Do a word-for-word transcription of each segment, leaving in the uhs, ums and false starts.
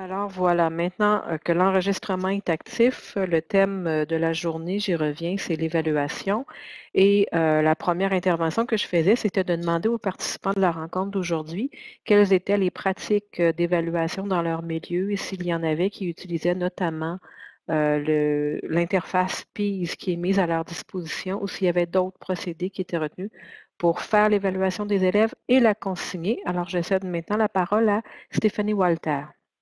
Alors voilà, maintenant euh, que l'enregistrement est actif, euh, le thème euh, de la journée, j'y reviens, c'est l'évaluation. Et euh, la première intervention que je faisais, c'était de demander aux participants de la rencontre d'aujourd'hui quelles étaient les pratiques euh, d'évaluation dans leur milieu et s'il y en avait qui utilisaient notamment euh, le- l'interface P I S qui est mise à leur disposition ou s'il y avait d'autres procédés qui étaient retenus pour faire l'évaluation des élèves et la consigner. Alors, je cède maintenant la parole à Stéphanie Walter.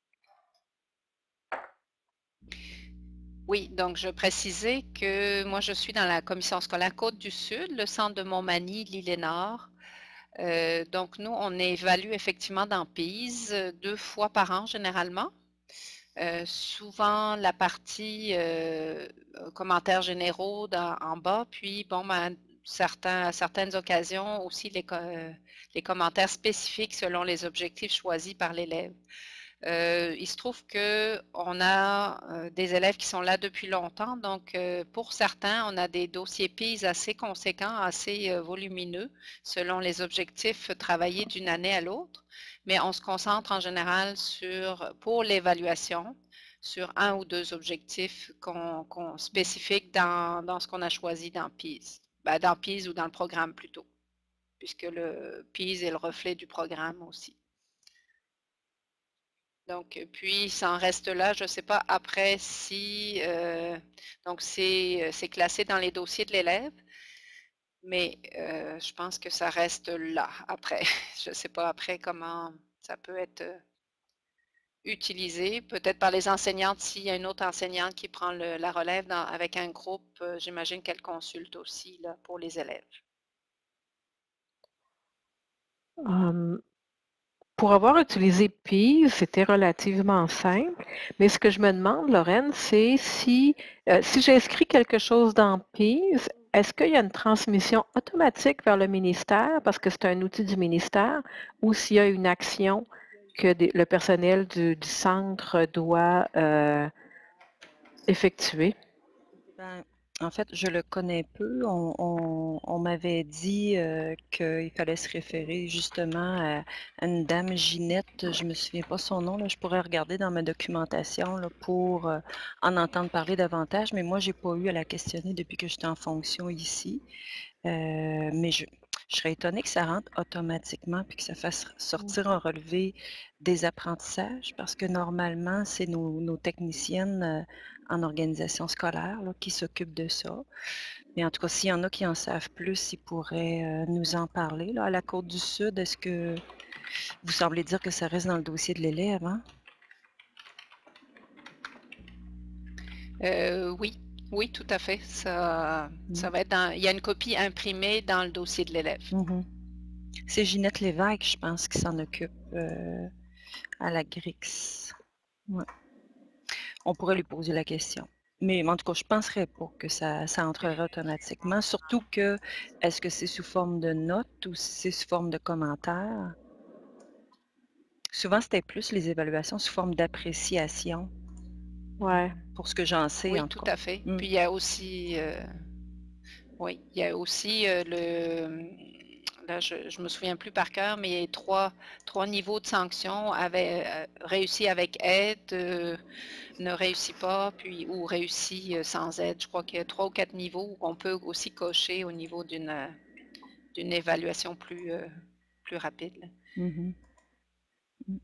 Oui, donc je précisais que moi, je suis dans la commission scolaire Côte-du-Sud, le centre de Montmagny, l'île-et-Nord. Euh, donc, nous, on évalue effectivement dans P I S euh, deux fois par an généralement. Euh, souvent la partie euh, commentaires généraux dans- en bas, puis bon, ben, certains, à certaines occasions aussi les, co- euh, les commentaires spécifiques selon les objectifs choisis par l'élève. Euh, il se trouve qu'on a euh, des élèves qui sont là depuis longtemps, donc euh, pour certains, on a des dossiers P I S assez conséquents, assez euh, volumineux, selon les objectifs travaillés d'une année à l'autre, mais on se concentre en général sur, pour l'évaluation, sur un ou deux objectifs qu'on, qu'on spécifiques dans, dans ce qu'on a choisi dans P I S, ben, dans P I S ou dans le programme plutôt, puisque le P I S est le reflet du programme aussi. Donc, puis, ça en reste là. Je ne sais pas après si, euh, donc c'est c'est classé dans les dossiers de l'élève, mais euh, je pense que ça reste là après. Je ne sais pas après comment ça peut être euh, utilisé. Peut-être par les enseignantes, s'il y a une autre enseignante qui prend le- la relève dans- avec un groupe, euh, j'imagine qu'elle consulte aussi là, pour les élèves. Hum, pour avoir utilisé P I S, c'était relativement simple, mais ce que je me demande, Lorraine, c'est si, euh, si j'inscris quelque chose dans P I S, est-ce qu'il y a une transmission automatique vers le ministère, parce que c'est un outil du ministère, ou s'il y a une action que des- le personnel du, du centre doit euh, effectuer? Ben, en fait, je le connais peu. On, on- on m'avait dit euh, qu'il fallait se référer justement à, à une dame Ginette, je me souviens pas son nom, là, je pourrais regarder dans ma documentation là, pour euh, en entendre parler davantage, mais moi, j'ai pas eu à la questionner depuis que j'étais en fonction ici. Euh, mais je, je serais étonnée que ça rentre automatiquement puis que ça fasse sortir un relevé des apprentissages parce que normalement, c'est nos, nos techniciennes euh, en organisation scolaire là, qui s'occupent de ça. Mais en tout cas, s'il y en a qui en savent plus, ils pourraient euh, nous en parler. Là. À la Côte-du-Sud, est-ce que vous semblez dire que ça reste dans le dossier de l'élève, hein? Euh, oui, oui, tout à fait. Ça, ça va être dans, il y a une copie imprimée dans le dossier de l'élève. Mhm. C'est Ginette Lévesque, je pense, qui s'en occupe euh, à la Grix. Ouais. On pourrait lui poser la question. Mais en tout cas, je ne penserais pas que ça, ça entrerait automatiquement. Surtout que, est-ce que c'est sous forme de notes ou si c'est sous forme de commentaires? Souvent, c'était plus les évaluations sous forme d'appréciation, Ouais. pour ce que j'en sais, Oui, en tout tout cas. à fait. Mm. Puis il y a aussi, euh, oui, il y a aussi euh, le, là je ne me souviens plus par cœur, mais il y a trois, trois niveaux de sanctions, avait, euh, réussi avec aide, euh, ne réussit pas, puis ou réussit euh, sans aide. Je crois qu'il y a trois ou quatre niveaux qu'on peut aussi cocher au niveau d'une euh, d'une évaluation plus, euh, plus rapide. là. Mhm. Mm.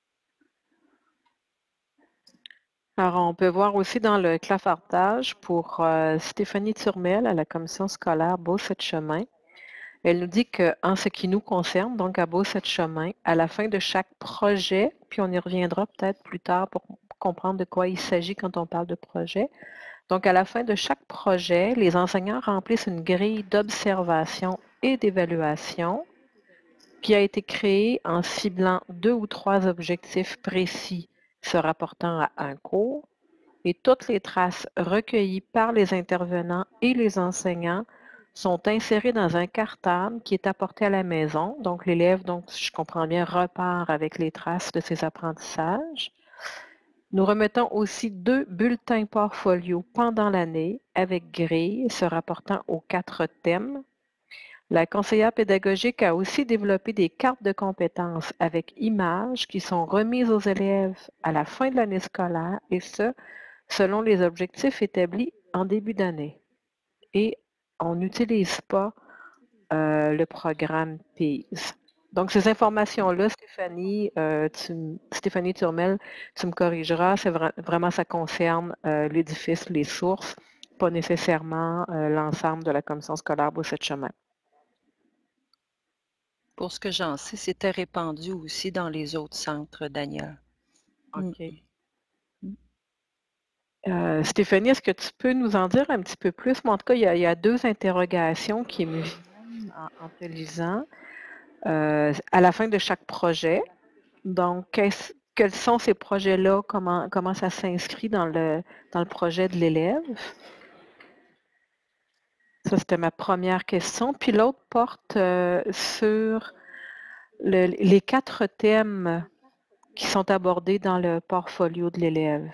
Alors, on peut voir aussi dans le clafardage pour euh, Stéphanie Turmel à la commission scolaire Beau-Sept-Chemin. Elle nous dit qu'en ce qui nous concerne, donc à Beau-Sept-Chemin, à la fin de chaque projet, puis on y reviendra peut-être plus tard pour comprendre de quoi il s'agit quand on parle de projet. Donc, à la fin de chaque projet, les enseignants remplissent une grille d'observation et d'évaluation qui a été créée en ciblant deux ou trois objectifs précis se rapportant à un cours et toutes les traces recueillies par les intervenants et les enseignants sont insérées dans un cartable qui est apporté à la maison. Donc, l'élève, donc, si je comprends bien, repart avec les traces de ses apprentissages. Nous remettons aussi deux bulletins portfolio pendant l'année avec grille se rapportant aux quatre thèmes. La conseillère pédagogique a aussi développé des cartes de compétences avec images qui sont remises aux élèves à la fin de l'année scolaire et ce, selon les objectifs établis en début d'année. Et on n'utilise pas euh, le programme P I S. Donc, ces informations-là, Stéphanie, euh, tu, Stéphanie Turmel, tu me corrigeras, c'est vra vraiment, ça concerne euh, l'édifice, les sources, pas nécessairement euh, l'ensemble de la commission scolaire Beauce-Chemin. Pour ce que j'en sais, c'était répandu aussi dans les autres centres, Daniel. OK. Mm. Euh, Stéphanie, est-ce que tu peux nous en dire un petit peu plus? Moi, en tout cas, il y a, il y a deux interrogations qui me viennent en, en te lisant. Euh, à la fin de chaque projet, donc, quels sont ces projets-là? Comment, comment ça s'inscrit dans le, dans le projet de l'élève? Ça, c'était ma première question. Puis l'autre porte euh, sur le, les quatre thèmes qui sont abordés dans le portfolio de l'élève.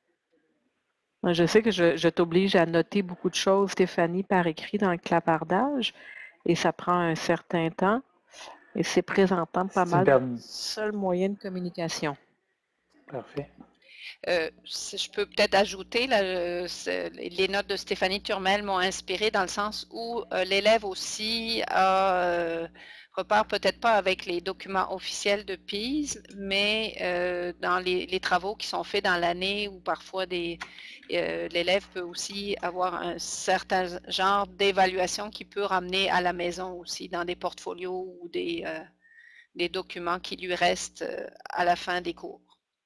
Je sais que je, je t'oblige à noter beaucoup de choses, Stéphanie, par écrit dans le clapardage, et ça prend un certain temps, et c'est présentant pas mal le seul moyen de communication. Parfait. Euh, je peux peut-être ajouter, là, les notes de Stéphanie Turmel m'ont inspiré dans le sens où euh, l'élève aussi a, euh, repart peut-être pas avec les documents officiels de P I S, mais euh, dans les, les travaux qui sont faits dans l'année où parfois des euh, l'élève peut aussi avoir un certain genre d'évaluation qui peut ramener à la maison aussi dans des portfolios ou des, euh, des documents qui lui restent à la fin des cours.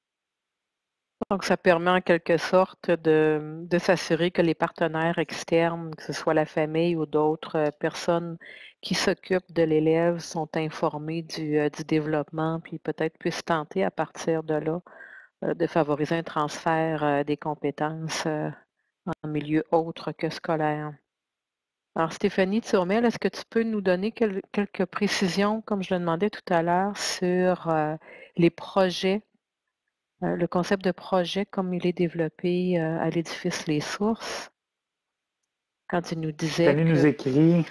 Donc, ça permet en quelque sorte de, de s'assurer que les partenaires externes, que ce soit la famille ou d'autres personnes qui s'occupent de l'élève, sont informés du, euh, du développement, puis peut-être puissent tenter à partir de là euh, de favoriser un transfert euh, des compétences euh, en milieu autre que scolaire. Alors, Stéphanie Turmel, est-ce que tu peux nous donner quel, quelques précisions, comme je le demandais tout à l'heure, sur euh, les projets? Le concept de projet, comme il est développé euh, à l'édifice Les Sources, quand il nous disait Elle que... nous écrit,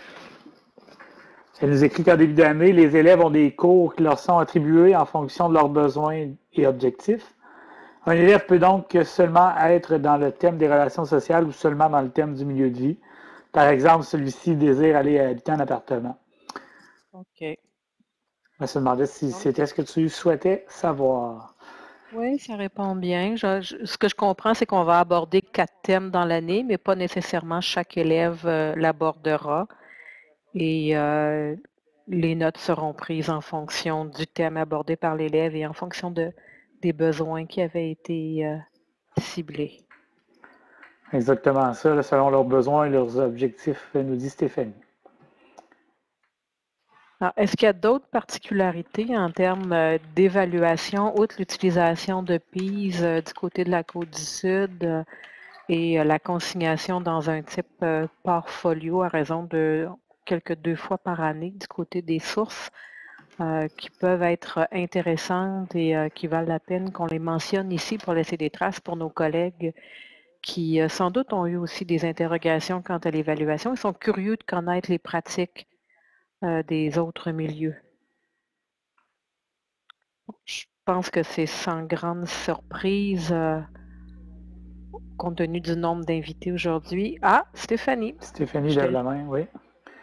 elle nous écrit qu'en début d'année, les élèves ont des cours qui leur sont attribués en fonction de leurs besoins et objectifs. Un élève peut donc seulement être dans le thème des relations sociales ou seulement dans le thème du milieu de vie. Par exemple, celui-ci désire aller habiter en appartement. OK. On se demandait si c'était ce que tu souhaitais savoir. Oui, ça répond bien. Je, je, ce que je comprends, c'est qu'on va aborder quatre thèmes dans l'année, mais pas nécessairement chaque élève euh, l'abordera. Et euh, les notes seront prises en fonction du thème abordé par l'élève et en fonction de, des besoins qui avaient été euh, ciblés. Exactement ça, là, selon leurs besoins et leurs objectifs, nous dit Stéphanie. Est-ce qu'il y a d'autres particularités en termes euh, d'évaluation, outre l'utilisation de P I S euh, du côté de la Côte-du-Sud euh, et euh, la consignation dans un type euh, portfolio à raison de quelques deux fois par année du côté des sources euh, qui peuvent être intéressantes et euh, qui valent la peine qu'on les mentionne ici pour laisser des traces pour nos collègues qui euh, sans doute ont eu aussi des interrogations quant à l'évaluation. Ils sont curieux de connaître les pratiques euh, des autres milieux. Je pense que c'est sans grande surprise, euh, compte tenu du nombre d'invités aujourd'hui. Ah, Stéphanie. Stéphanie lève la main, oui.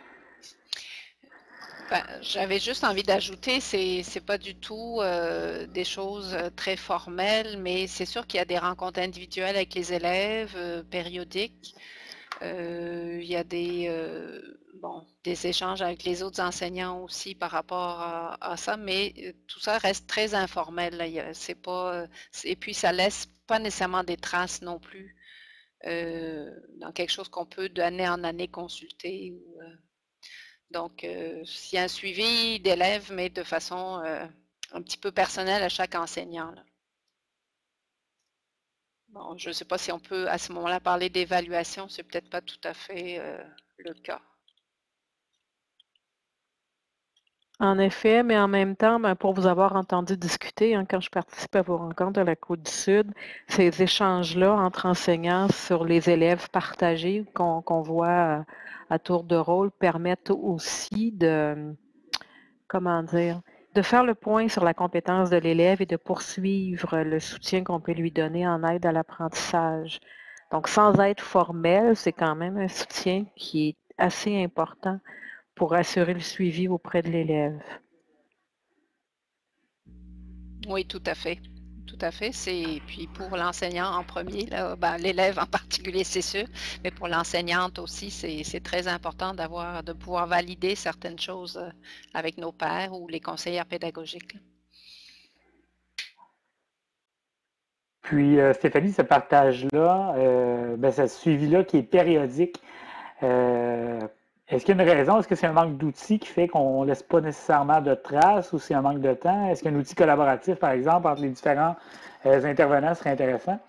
Ben, j'avais juste envie d'ajouter, c'est c'est pas du tout euh, des choses très formelles, mais c'est sûr qu'il y a des rencontres individuelles avec les élèves, euh, périodiques. Euh, il y a des, euh, bon, des échanges avec les autres enseignants aussi par rapport à, à ça, mais tout ça reste très informel. Là. C'est pas, et puis ça laisse pas nécessairement des traces non plus euh, dans quelque chose qu'on peut d'année en année consulter. Ou, euh, donc, euh, il y a un suivi d'élèves, mais de façon euh, un petit peu personnelle à chaque enseignant. Là. Bon, je ne sais pas si on peut à ce moment-là parler d'évaluation, c'est peut-être pas tout à fait euh, le cas. En effet, mais en même temps, ben, pour vous avoir entendu discuter, hein, quand je participe à vos rencontres à la Côte-du-Sud, ces échanges-là entre enseignants sur les élèves partagés qu'on qu'on voit à, à tour de rôle permettent aussi de, comment dire, de faire le point sur la compétence de l'élève et de poursuivre le soutien qu'on peut lui donner en aide à l'apprentissage. Donc, sans être formel, c'est quand même un soutien qui est assez important pour assurer le suivi auprès de l'élève. Oui, tout à fait. Tout à fait. C'est puis pour l'enseignant en premier, là, ben, l'élève en particulier, c'est sûr, mais pour l'enseignante aussi, c'est c'est très important d'avoir de pouvoir valider certaines choses euh, avec nos pairs ou les conseillères pédagogiques. là. Puis, euh, Stéphanie, ce partage-là, euh, ben, ce suivi-là qui est périodique, euh, est-ce qu'il y a une raison? Est-ce que c'est un manque d'outils qui fait qu'on ne laisse pas nécessairement de traces ou c'est un manque de temps? Est-ce qu'un outil collaboratif, par exemple, entre les différents euh, intervenants serait intéressant?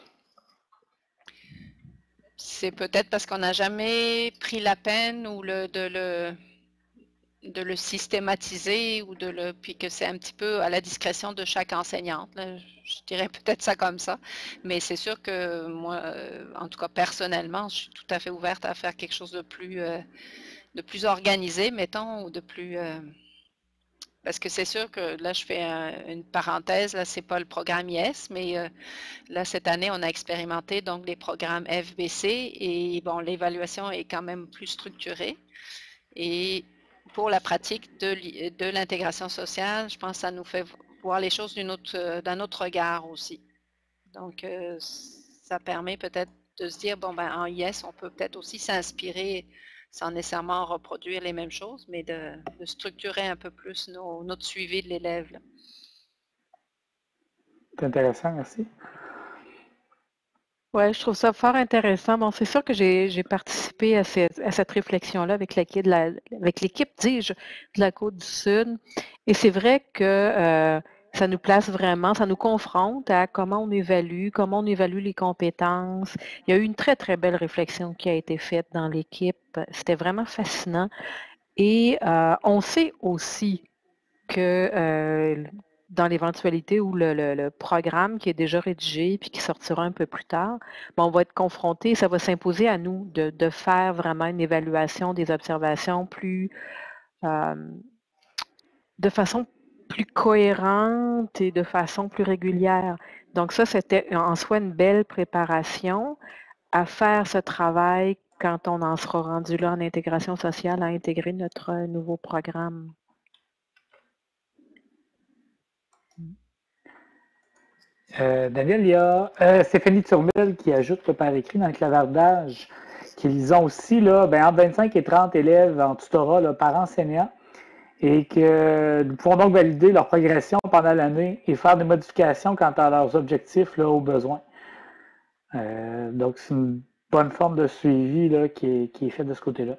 C'est peut-être parce qu'on n'a jamais pris la peine ou le, de le de le systématiser ou de le puis que c'est un petit peu à la discrétion de chaque enseignante. là. Je dirais peut-être ça comme ça. Mais c'est sûr que moi, euh, en tout cas personnellement, je suis tout à fait ouverte à faire quelque chose de plus euh, de plus organisé, mettons, ou de plus euh, parce que c'est sûr que là, je fais un- une parenthèse, là, c'est pas le programme I S, mais euh, là, cette année, on a expérimenté donc les programmes F B C et bon, l'évaluation est quand même plus structurée. Et pour la pratique de, l'i- de l'intégration sociale, je pense que ça nous fait voir les choses d'une autre, euh, d'un autre regard aussi. Donc, euh, ça permet peut-être de se dire, bon, ben, en I S, on peut peut-être aussi s'inspirer sans nécessairement reproduire les mêmes choses, mais de, de structurer un peu plus nos- notre suivi de l'élève. là. C'est intéressant, merci. Oui, je trouve ça fort intéressant. Bon, c'est sûr que j'ai j'ai participé à, cette à cette réflexion-là avec l'équipe, de la, avec l'équipe, dis-je, de la Côte-du-Sud. Et c'est vrai que euh, ça nous place vraiment, ça nous confronte à comment on évalue, comment on évalue les compétences. Il y a eu une très, très belle réflexion qui a été faite dans l'équipe. C'était vraiment fascinant. Et euh, on sait aussi que euh, dans l'éventualité où le, le- le programme qui est déjà rédigé puis qui sortira un peu plus tard, ben, on va être confronté, ça va s'imposer à nous de, de faire vraiment une évaluation des observations plus euh, de façon plus cohérente et de façon plus régulière. Donc ça, c'était en soi une belle préparation à faire ce travail quand on en sera rendu là en intégration sociale, à intégrer notre nouveau programme. Euh, Daniel, il y a euh, Stéphanie Turmel qui ajoute là, par écrit dans le clavardage qu'ils ont aussi là, ben, entre vingt-cinq et trente élèves en tutorat là, par enseignant et que nous pouvons donc valider leur progression pendant l'année et faire des modifications quant à leurs objectifs là, aux besoins. Euh, donc, c'est une bonne forme de suivi là, qui, est, qui est faite de ce côté-là.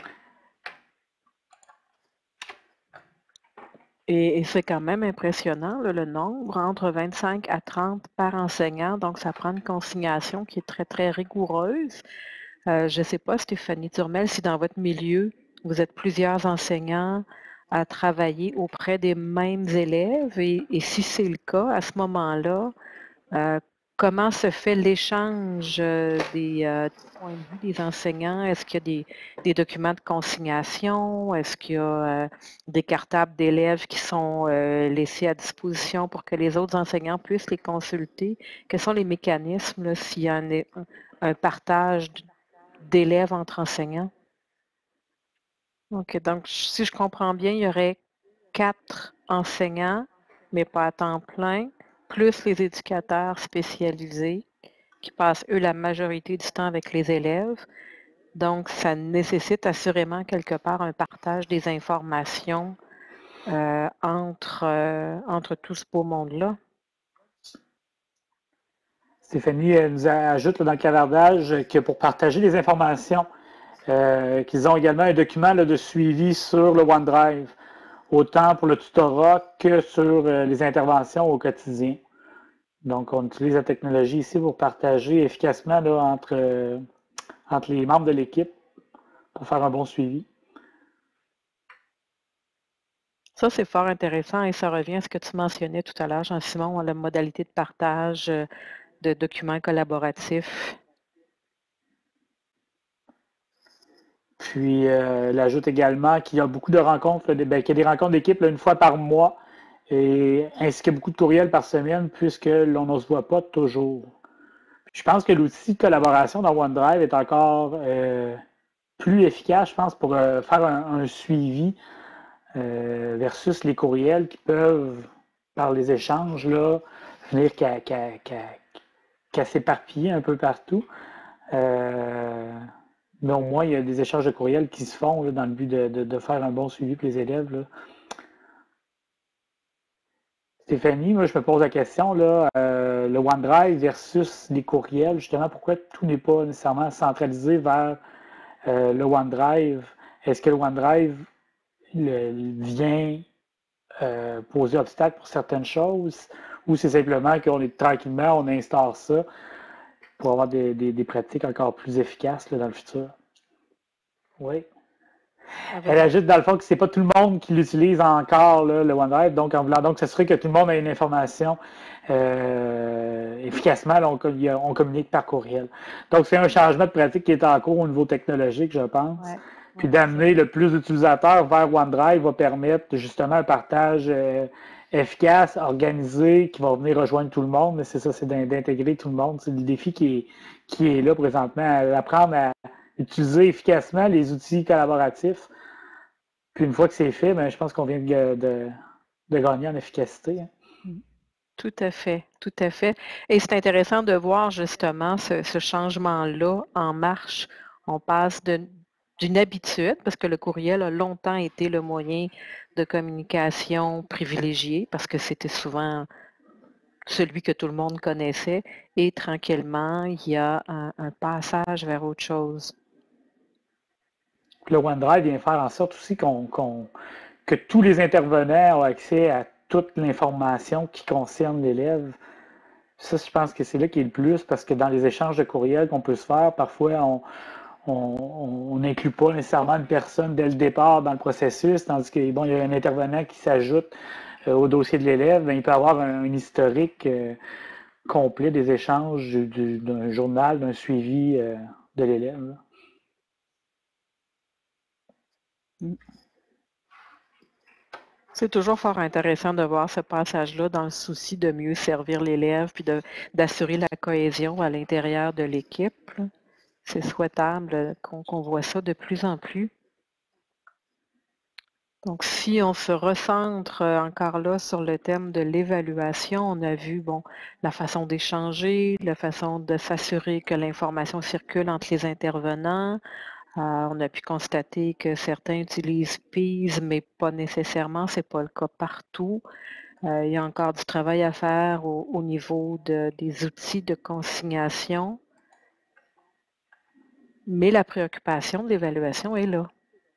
Et, et c'est quand même impressionnant, là, le nombre, entre vingt-cinq à trente par enseignant. Donc, ça prend une consignation qui est très, très rigoureuse. Euh, je ne sais pas, Stéphanie Turmel, si dans votre milieu, vous êtes plusieurs enseignants à travailler auprès des mêmes élèves. Et, et si c'est le cas, à ce moment-là, euh, comment se fait l'échange euh, des, euh, des points de vue des enseignants? Est-ce qu'il y a des, des documents de consignation? Est-ce qu'il y a euh, des cartables d'élèves qui sont euh, laissés à disposition pour que les autres enseignants puissent les consulter? Quels sont les mécanismes là, s'il y a un, un partage d'élèves entre enseignants? OK, donc si je comprends bien, il y aurait quatre enseignants, mais pas à temps plein, plus les éducateurs spécialisés qui passent, eux, la majorité du temps avec les élèves. Donc, ça nécessite assurément quelque part un partage des informations euh, entre, euh, entre tout ce beau monde-là. Stéphanie elle nous ajoute là, dans le clavardage que pour partager les informations, euh, qu'ils ont également un document là, de suivi sur le OneDrive, autant pour le tutorat que sur euh, les interventions au quotidien. Donc, on utilise la technologie ici pour partager efficacement là, entre, euh, entre les membres de l'équipe pour faire un bon suivi. Ça, c'est fort intéressant et ça revient à ce que tu mentionnais tout à l'heure, Jean-Simon, la modalité de partage euh, de documents collaboratifs. Puis, euh, elle ajoute également qu'il y a beaucoup de rencontres, là, des- ben, qu'il y a des rencontres d'équipe là, une fois par mois, et ainsi que beaucoup de courriels par semaine, puisque l'on ne se voit pas toujours. Puis, je pense que l'outil de collaboration dans OneDrive est encore euh, plus efficace, je pense, pour euh, faire un, un suivi euh, versus les courriels qui peuvent, par les échanges, là, venir qu'à qu'à- qu'à- qu'à s'éparpiller un peu partout. Euh, mais au moins, il y a des échanges de courriels qui se font là, dans le but de, de- de faire un bon suivi pour les élèves, là. Stéphanie, moi, je me pose la question, là, euh, le OneDrive versus les courriels, justement, pourquoi tout n'est pas nécessairement centralisé vers euh, le OneDrive? Est-ce que le OneDrive le- vient euh, poser obstacle pour certaines choses, ou c'est simplement qu'on est tranquillement, on instaure ça pour avoir des, des- des pratiques encore plus efficaces là, dans le futur? Oui. Elle ajoute dans le fond que c'est pas tout le monde qui l'utilise encore, là, le OneDrive, donc en voulant donc s'assurer que tout le monde a une information euh, efficacement, là, on, on communique par courriel. Donc c'est un changement de pratique qui est en cours au niveau technologique, je pense. Ouais, Puis ouais, d'amener le plus d'utilisateurs vers OneDrive va permettre justement un partage euh, efficace, organisé, qui va venir rejoindre tout le monde. Mais c'est ça, c'est d'intégrer tout le monde. C'est le défi qui est, qui est là présentement, apprendre à utiliser efficacement les outils collaboratifs. Puis une fois que c'est fait, ben, je pense qu'on vient de, de, de gagner en efficacité. Hein. Tout à fait, tout à fait. Et c'est intéressant de voir justement ce, ce changement-là en marche. On passe de- d'une habitude, parce que le courriel a longtemps été le moyen de communication privilégié, parce que c'était souvent celui que tout le monde connaissait, et tranquillement, il y a un, un passage vers autre chose. Le OneDrive vient faire en sorte aussi qu'on, qu'on, que tous les intervenants ont accès à toute l'information qui concerne l'élève. Ça, je pense que c'est là qui est le plus, parce que dans les échanges de courriels qu'on peut se faire, parfois, on n'inclut pas nécessairement une personne dès le départ dans le processus, tandis que bon, il y a un intervenant qui s'ajoute euh, au dossier de l'élève, ben, il peut avoir un, un historique euh, complet des échanges du, du, d'un journal, d'un suivi euh, de l'élève. C'est toujours fort intéressant de voir ce passage-là dans le souci de mieux servir l'élève puis de, d'assurer la cohésion à l'intérieur de l'équipe. C'est souhaitable qu'on, qu'on voit ça de plus en plus. Donc, si on se recentre encore là sur le thème de l'évaluation, on a vu bon, la façon d'échanger, la façon de s'assurer que l'information circule entre les intervenants. Euh, on a pu constater que certains utilisent P I S, mais pas nécessairement, ce n'est pas le cas partout. Euh, il y a encore du travail à faire au, au niveau de, des outils de consignation, mais la préoccupation de l'évaluation est là.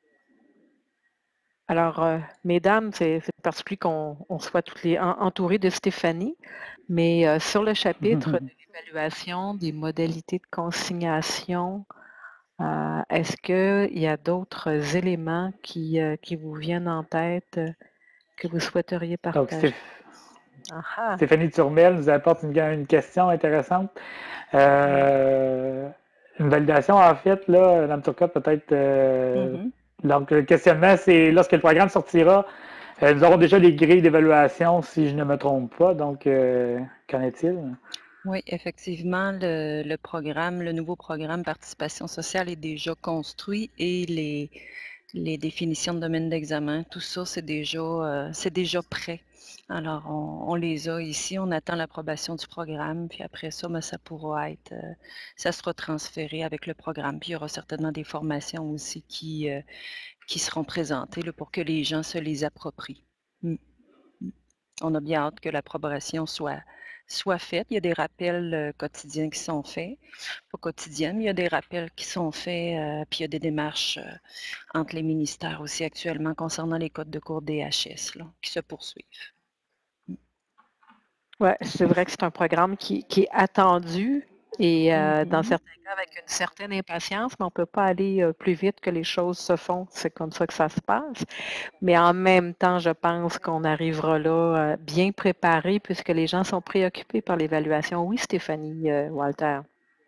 Alors, euh, mesdames, c'est, c'est particulier qu'on on soit toutes les en, entourées de Stéphanie, mais euh, sur le chapitre de l'évaluation, des modalités de consignation, euh, est-ce qu'il y a d'autres éléments qui, euh, qui vous viennent en tête euh, que vous souhaiteriez partager? Donc, Stéph... Stéphanie Turmel nous apporte une, une question intéressante. Euh, une validation, en fait, là, Mme Turcotte, peut-être... Euh, mm-hmm. Donc, le questionnement, c'est lorsque le programme sortira, euh, nous aurons déjà les grilles d'évaluation, si je ne me trompe pas. Donc, euh, qu'en est-il? Oui, effectivement, le, le programme, le nouveau programme Participation sociale est déjà construit et les, les définitions de domaine d'examen, tout ça, c'est déjà, euh, c'est déjà prêt. Alors, on, on les a ici, on attend l'approbation du programme, puis après ça, ben, ça pourra être, euh, ça sera transféré avec le programme. Puis il y aura certainement des formations aussi qui, euh, qui seront présentées là, pour que les gens se les approprient. Mm. On a bien hâte que l'approbation soit, soit faite. Il y a des rappels euh, quotidiens qui sont faits. Pas quotidiens, mais il y a des rappels qui sont faits, euh, puis il y a des démarches euh, entre les ministères aussi actuellement concernant les codes de cours D H S là, qui se poursuivent. Oui, c'est vrai que c'est un programme qui, qui est attendu Et euh, dans Mhm. certains cas, avec une certaine impatience, mais on ne peut pas aller euh, plus vite que les choses se font. C'est comme ça que ça se passe. Mais en même temps, je pense qu'on arrivera là euh, bien préparé puisque les gens sont préoccupés par l'évaluation. Oui, Stéphanie, euh, Walter.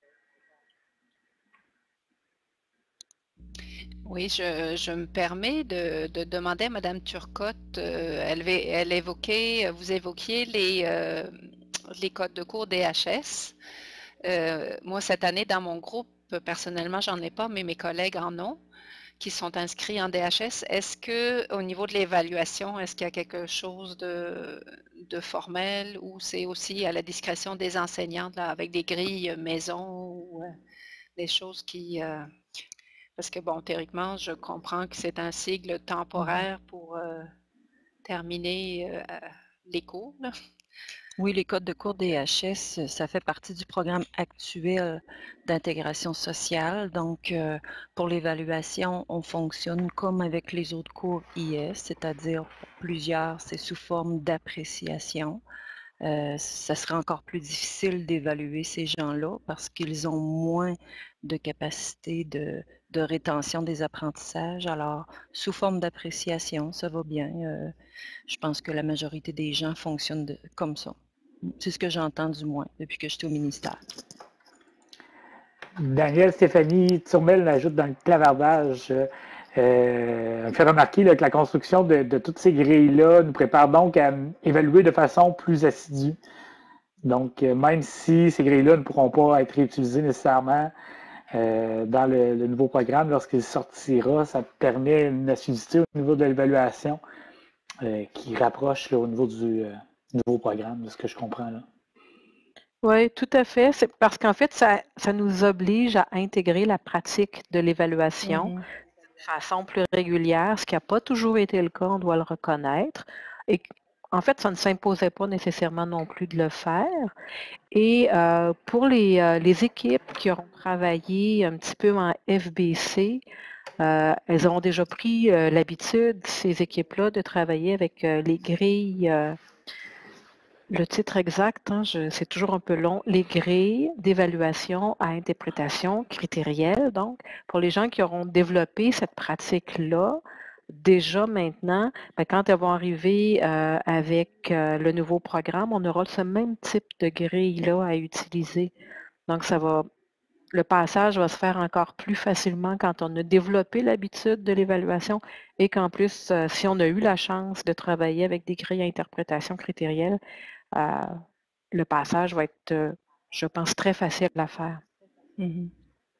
Oui, je, je me permets de, de demander à Mme Turcotte, euh, elle, va- elle évoquait, vous évoquiez les, euh, les codes de cours D H S. Euh, moi, cette année, dans mon groupe, personnellement, j'en ai pas, mais mes collègues en ont, qui sont inscrits en D H S. Est-ce que, au niveau de l'évaluation, est-ce qu'il y a quelque chose de, de formel ou c'est aussi à la discrétion des enseignants, là, avec des grilles maison ou euh, des choses qui... euh, parce que, bon, théoriquement, je comprends que c'est un sigle temporaire pour euh, terminer euh, les cours, là. Oui, les codes de cours D H S, ça fait partie du programme actuel d'intégration sociale. Donc, euh, pour l'évaluation, on fonctionne comme avec les autres cours I S, c'est-à-dire pour plusieurs, c'est sous forme d'appréciation. Euh, ça serait encore plus difficile d'évaluer ces gens-là parce qu'ils ont moins de capacité de, de rétention des apprentissages. Alors, sous forme d'appréciation, ça va bien. Euh, je pense que la majorité des gens fonctionnent de- comme ça. C'est ce que j'entends du moins depuis que j'étais au ministère. Daniel Stéphanie Turmel ajoute dans le clavardage, euh, fait remarquer là, que la construction de, de toutes ces grilles-là nous prépare donc à évaluer de façon plus assidue. Donc, euh, même si ces grilles-là ne pourront pas être réutilisées nécessairement euh, dans le, le nouveau programme, lorsqu'il sortira, ça permet une assiduité au niveau de l'évaluation euh, qui rapproche là, au niveau du euh, nouveau programme, de ce que je comprends là. Oui, tout à fait. C'est parce qu'en fait, ça, ça nous oblige à intégrer la pratique de l'évaluation Mhm. de façon plus régulière, ce qui n'a pas toujours été le cas, on doit le reconnaître. Et en fait, ça ne s'imposait pas nécessairement non plus de le faire. Et euh, pour les, euh, les équipes qui auront travaillé un petit peu en F B C, euh, elles ont déjà pris euh, l'habitude, ces équipes-là, de travailler avec euh, les grilles. Euh, le titre exact, hein, je- c'est toujours un peu long, les grilles d'évaluation à interprétation critérielle. Donc, pour les gens qui auront développé cette pratique-là, déjà maintenant, ben, quand elles vont arriver euh, avec euh, le nouveau programme, on aura ce même type de grille-là à utiliser. Donc, ça va, le passage va se faire encore plus facilement quand on a développé l'habitude de l'évaluation et qu'en plus, euh, si on a eu la chance de travailler avec des grilles à interprétation critérielle, euh, le passage va être, euh, je pense, très facile à faire. Mhm.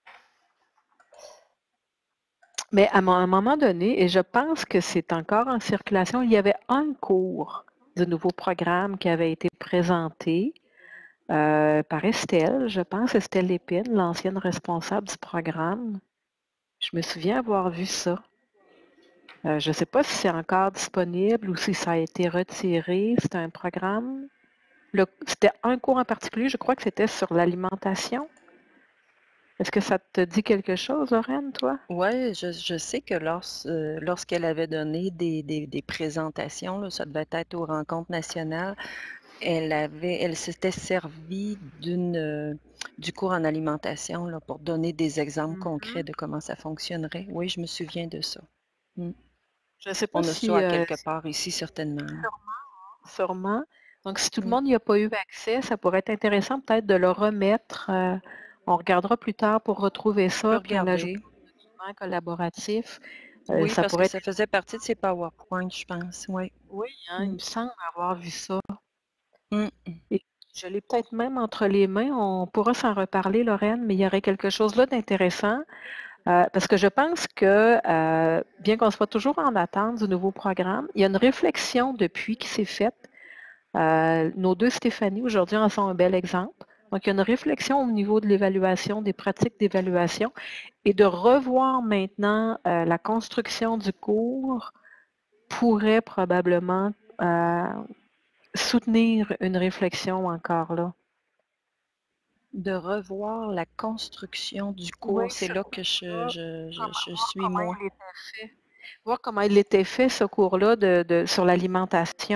Mais à, mo- à un moment donné, et je pense que c'est encore en circulation, il y avait un cours du nouveau programme qui avait été présenté euh, par Estelle, je pense, Estelle Lépine, l'ancienne responsable du programme. Je me souviens avoir vu ça. Euh, je ne sais pas si c'est encore disponible ou si ça a été retiré. C'était un programme. Le- C'était un cours en particulier, je crois que c'était sur l'alimentation. Est-ce que ça te dit quelque chose, Lorraine, toi? Oui, je, je sais que lors, euh, lorsqu'elle avait donné des, des- des présentations, là, ça devait être aux rencontres nationales, elle avait, elle s'était servie d'une, euh, du cours en alimentation là, pour donner des exemples concrets Mhm. de comment ça fonctionnerait. Oui, je me souviens de ça. Mm. Je ne sais pas On a si ça à euh, quelque part ici, certainement. Là. sûrement. Donc, si tout le Mm. monde n'y a pas eu accès, ça pourrait être intéressant peut-être de le remettre. euh, on regardera plus tard pour retrouver Je peux ça, puis on l'ajoute regarder. au document collaboratif. Euh, Oui, ça parce que pourrait être. ça faisait partie de ses PowerPoint, je pense. Oui. Oui, hein, il Mm. me semble avoir vu ça. Mm. Et je l'ai peut-être même entre les mains. On pourra s'en reparler, Lorraine, mais il y aurait quelque chose là d'intéressant. Euh, parce que je pense que, euh, bien qu'on soit toujours en attente du nouveau programme, il y a une réflexion depuis qui s'est faite. Euh, nos deux Stéphanie, aujourd'hui, en sont un bel exemple. Donc, il y a une réflexion au niveau de l'évaluation, des pratiques d'évaluation, et de revoir maintenant euh, la construction du cours pourrait probablement euh, soutenir une réflexion encore là. De revoir la construction du Oui, cours, c'est ce là que je, cours-là, je, je, comment- je voir suis comment moi. il était fait. Voir comment il était fait, ce cours-là de, de- sur l'alimentation,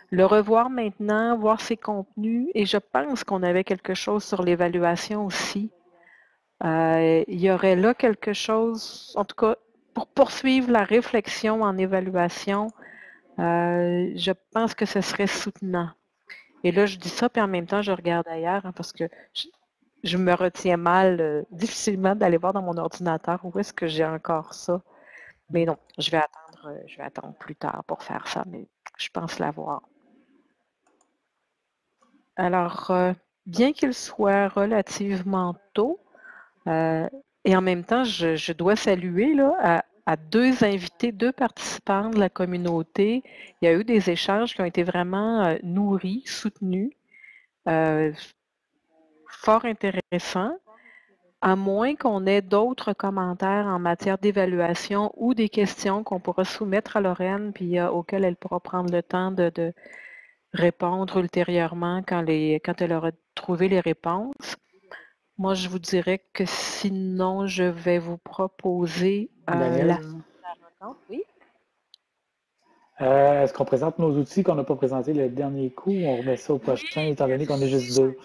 le revoir maintenant, voir ses contenus, et je pense qu'on avait quelque chose sur l'évaluation aussi. Euh, il y aurait là quelque chose, en tout cas, pour poursuivre la réflexion en évaluation, euh, je pense que ce serait soutenant. Et là, je dis ça, puis en même temps, je regarde ailleurs, hein, parce que je, je me retiens mal, euh, difficilement d'aller voir dans mon ordinateur où est-ce que j'ai encore ça. Mais non, je vais attendre, euh, je vais attendre plus tard pour faire ça, mais je pense l'avoir. Alors, euh, bien qu'il soit relativement tôt, euh, et en même temps, je, je dois saluer là, à, à deux invités, deux participants de la communauté. Il y a eu des échanges qui ont été vraiment euh, nourris, soutenus, euh, fort intéressants. À moins qu'on ait d'autres commentaires en matière d'évaluation ou des questions qu'on pourra soumettre à Lorraine, puis euh, auxquelles elle pourra prendre le temps de, de répondre ultérieurement quand, les, quand elle aura trouvé les réponses. Moi, je vous dirais que sinon, je vais vous proposer euh, la... Oui. Euh, Est-ce qu'on présente nos outils qu'on n'a pas présentés le dernier coup ou on remet ça au prochain, oui, étant donné qu'on est juste deux?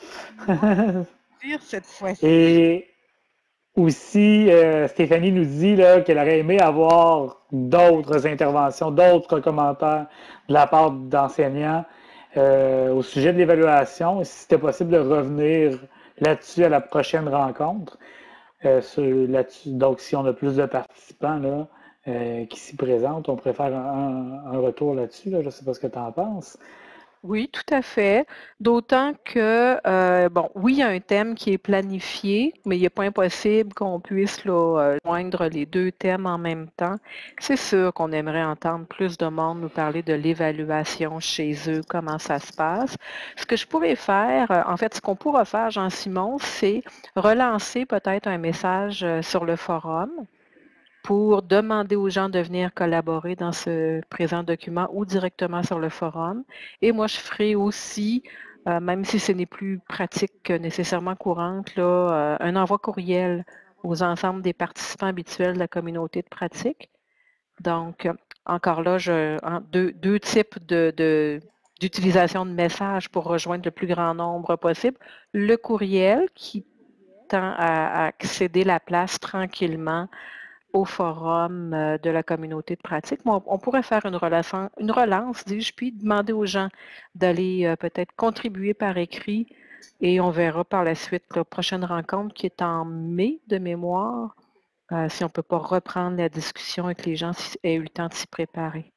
cette fois-ci. Et aussi, euh, Stéphanie nous dit qu'elle aurait aimé avoir d'autres interventions, d'autres commentaires de la part d'enseignants euh, au sujet de l'évaluation, si c'était possible de revenir là-dessus à la prochaine rencontre. Euh, là-dessus. Donc, si on a plus de participants là, euh, qui s'y présentent, on pourrait faire un, un retour là-dessus. Là. Je ne sais pas ce que tu en penses. Oui, tout à fait. D'autant que, euh, bon, oui, il y a un thème qui est planifié, mais il n'est pas impossible qu'on puisse là, joindre les deux thèmes en même temps. C'est sûr qu'on aimerait entendre plus de monde nous parler de l'évaluation chez eux, comment ça se passe. Ce que je pourrais faire, en fait, ce qu'on pourra faire, Jean-Simon, c'est relancer peut-être un message sur le forum pour demander aux gens de venir collaborer dans ce présent document ou directement sur le forum. Et moi, je ferai aussi, euh, même si ce n'est plus pratique nécessairement courante, là, euh, un envoi courriel aux ensembles des participants habituels de la communauté de pratique. Donc, encore là, je, hein, deux, deux types de, de, d'utilisation de messages pour rejoindre le plus grand nombre possible. Le courriel qui tend à, à accéder la place tranquillement au forum de la communauté de pratique. Moi, on pourrait faire une relance, une relance, dis-je, puis demander aux gens d'aller euh, peut-être contribuer par écrit et on verra par la suite la prochaine rencontre qui est en mai de mémoire, euh, si on ne peut pas reprendre la discussion et que les gens aient eu le temps de s'y préparer.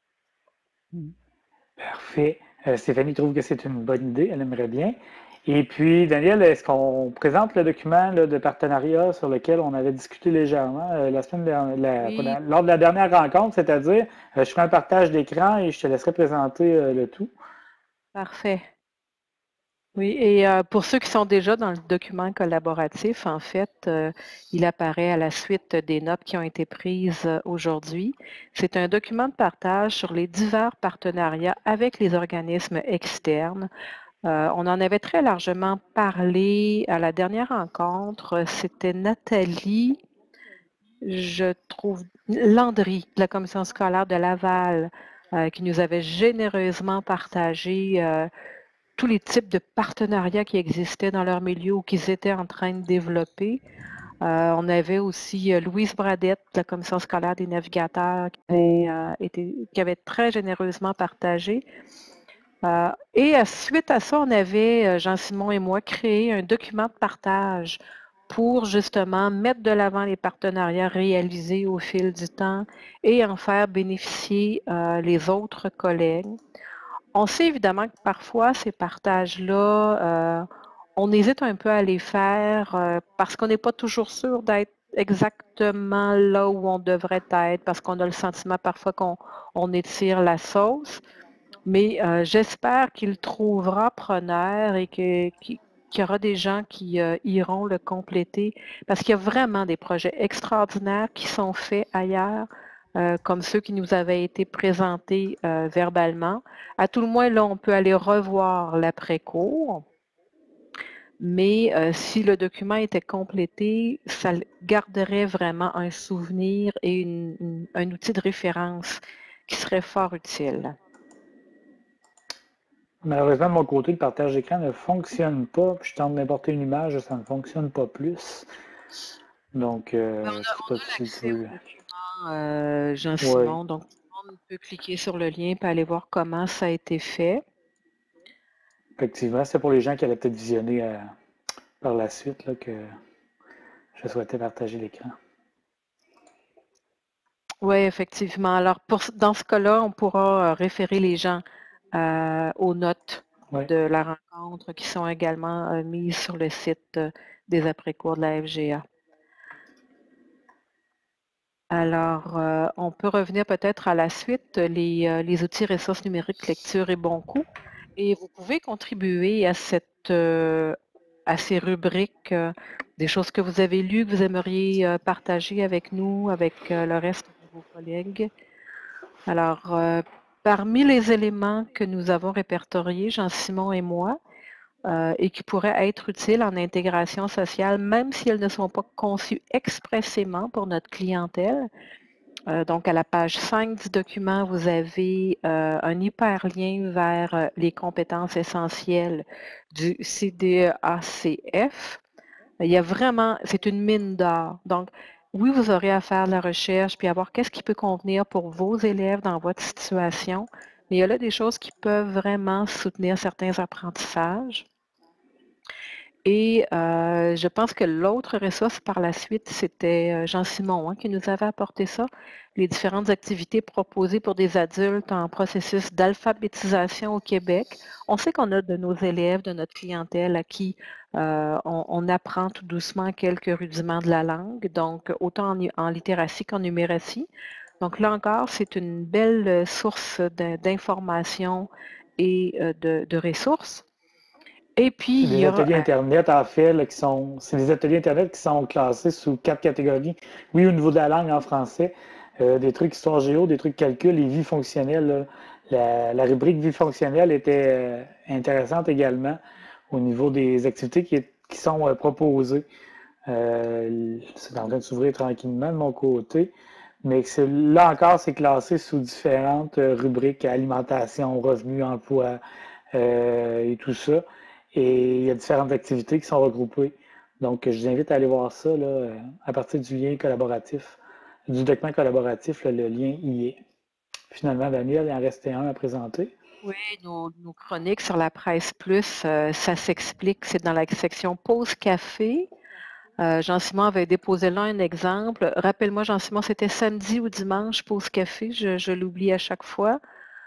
Parfait. Euh, Stéphanie trouve que c'est une bonne idée, elle aimerait bien. Et puis, Daniel, est-ce qu'on présente le document là, de partenariat sur lequel on avait discuté légèrement euh, la semaine dernière, la, oui. la, lors de la dernière rencontre, c'est-à-dire, euh, je ferai un partage d'écran et je te laisserai présenter euh, le tout. Parfait. Oui, et euh, pour ceux qui sont déjà dans le document collaboratif, en fait, euh, il apparaît à la suite des notes qui ont été prises euh, aujourd'hui. C'est un document de partage sur les divers partenariats avec les organismes externes. Euh, on en avait très largement parlé à la dernière rencontre. C'était Nathalie, je trouve, Landry, de la commission scolaire de Laval, euh, qui nous avait généreusement partagé euh, tous les types de partenariats qui existaient dans leur milieu ou qu'ils étaient en train de développer. Euh, on avait aussi euh, Louise Bradette, de la commission scolaire des navigateurs, qui avait, euh, été, qui avait très généreusement partagé. Euh, et à, suite à ça, on avait, euh, Jean-Simon et moi, créé un document de partage pour justement mettre de l'avant les partenariats réalisés au fil du temps et en faire bénéficier euh, les autres collègues. On sait évidemment que parfois, ces partages-là, euh, on hésite un peu à les faire euh, parce qu'on n'est pas toujours sûr d'être exactement là où on devrait être, parce qu'on a le sentiment parfois qu'on on étire la sauce. Mais euh, j'espère qu'il trouvera preneur et que, qu'il y aura des gens qui euh, iront le compléter, parce qu'il y a vraiment des projets extraordinaires qui sont faits ailleurs, euh, comme ceux qui nous avaient été présentés euh, verbalement. À tout le moins, là, on peut aller revoir l'après-cours. Mais euh, si le document était complété, ça garderait vraiment un souvenir et une, une, un outil de référence qui serait fort utile. Malheureusement, de mon côté, le partage d'écran ne fonctionne pas. Puis je tente d'importer une image, ça ne fonctionne pas plus. Donc, euh, Ben, on je a, sais on pas a si tu l'accès au peux. document, euh, Oui, Jean-Simon, donc tout le monde peut cliquer sur le lien et aller voir comment ça a été fait. effectivement, c'est pour les gens qui allaient peut-être visionner euh, par la suite là, que je souhaitais partager l'écran. Oui, effectivement. Alors, pour, dans ce cas-là, on pourra euh, référer les gens euh, aux notes Oui. de la rencontre qui sont également euh, mises sur le site euh, des après-cours de la F G A. Alors, euh, on peut revenir peut-être à la suite, les, euh, les outils ressources numériques, lecture et bon coup. Et vous pouvez contribuer à, cette, euh, à ces rubriques, euh, des choses que vous avez lues, que vous aimeriez euh, partager avec nous, avec euh, le reste de vos collègues. Alors, euh, parmi les éléments que nous avons répertoriés, Jean-Simon et moi, euh, et qui pourraient être utiles en intégration sociale, même si elles ne sont pas conçues expressément pour notre clientèle. Euh, donc, à la page cinq du document, vous avez euh, un hyperlien vers euh, les compétences essentielles du C D E A C F. Il y a vraiment, c'est une mine d'or. Donc, oui, vous aurez à faire de la recherche puis à voir qu'est-ce qui peut convenir pour vos élèves dans votre situation. Mais il y a là des choses qui peuvent vraiment soutenir certains apprentissages. Et euh, je pense que l'autre ressource par la suite, c'était Jean-Simon hein, qui nous avait apporté ça, les différentes activités proposées pour des adultes en processus d'alphabétisation au Québec. On sait qu'on a de nos élèves, de notre clientèle à qui euh, on, on apprend tout doucement quelques rudiments de la langue, donc autant en, en littératie qu'en numératie. Donc là encore, c'est une belle source d'informations et de, de ressources. Et puis, C'est il des y a ateliers Internet, en fait, là, qui sont. C'est des ateliers Internet qui sont classés sous quatre catégories. Oui, au niveau de la langue en français, euh, des trucs histoire géo, des trucs calcul et vie fonctionnelle. Là. La, la rubrique vie fonctionnelle était euh, intéressante également au niveau des activités qui, qui sont euh, proposées. Euh, c'est en train de s'ouvrir tranquillement de mon côté. Mais c'est, là encore, c'est classé sous différentes euh, rubriques, alimentation, revenus, emploi euh, et tout ça. Et il y a différentes activités qui sont regroupées. Donc, je vous invite à aller voir ça là, à partir du lien collaboratif, du document collaboratif, là, le lien y est. Finalement, Daniel, il en restait un à présenter. Oui, nos, nos chroniques sur la presse plus, euh, ça s'explique, c'est dans la section pause café. Euh, Jean-Simon avait déposé là un exemple. Rappelle-moi, Jean-Simon, c'était samedi ou dimanche, pause café, je, je l'oublie à chaque fois.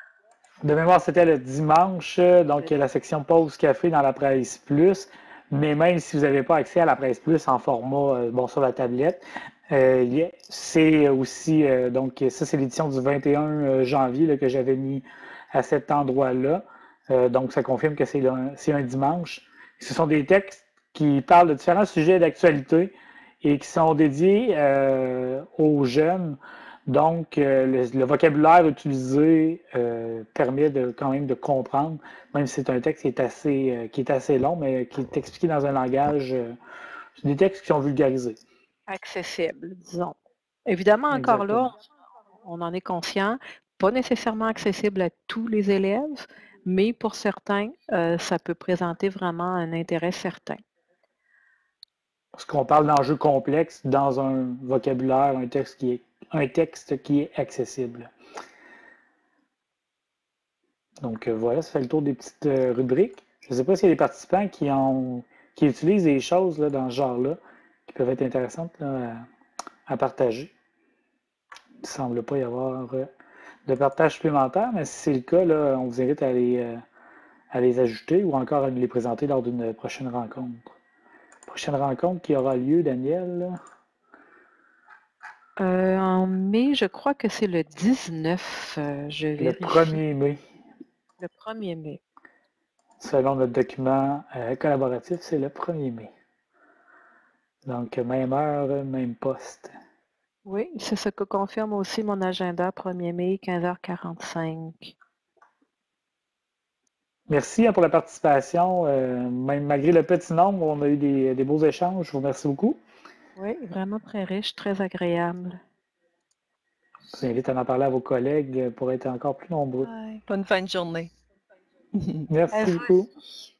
De mémoire, c'était le dimanche, donc la section pause café dans la presse plus. Mais même si vous n'avez pas accès à la presse plus en format euh, bon sur la tablette, euh, c'est aussi euh, donc ça c'est l'édition du vingt et un janvier là, que j'avais mis à cet endroit-là. Euh, donc ça confirme que c'est un, un dimanche. Ce sont des textes qui parlent de différents sujets d'actualité et qui sont dédiés euh, aux jeunes. Donc, euh, le, le vocabulaire utilisé euh, permet de, quand même de comprendre, même si c'est un texte qui est assez, euh, qui est assez long, mais qui est expliqué dans un langage. Euh, c'est des textes qui sont vulgarisés. Accessible, disons. Évidemment, encore Exactement. là, on en est conscient, pas nécessairement accessible à tous les élèves, mais pour certains, euh, ça peut présenter vraiment un intérêt certain. Parce qu'on parle d'enjeux complexes dans un vocabulaire, un texte qui est, un texte qui est accessible. Donc euh, voilà, ça fait le tour des petites euh, rubriques. Je ne sais pas s'il y a des participants qui, ont, qui utilisent des choses là, dans ce genre-là qui peuvent être intéressantes là, à, à partager. Il ne semble pas y avoir euh, de partage supplémentaire, mais si c'est le cas, là, on vous invite à les, euh, à les ajouter ou encore à nous les présenter lors d'une prochaine rencontre. Prochaine rencontre qui aura lieu, Daniel? Euh, en mai, je crois que c'est le dix-neuf, euh, je vérifie. Le premier mai. Le premier mai. Selon notre document euh, collaboratif, c'est le premier mai. Donc, même heure, même poste. Oui, c'est ce que confirme aussi mon agenda, premier mai, quinze heures quarante-cinq. Merci hein, pour la participation. Euh, même malgré le petit nombre, on a eu des, des beaux échanges. Je vous remercie beaucoup. Oui, vraiment très riche, très agréable. Je vous invite à en parler à vos collègues pour être encore plus nombreux. Bye. Bonne fin de journée. Merci À vous beaucoup. aussi.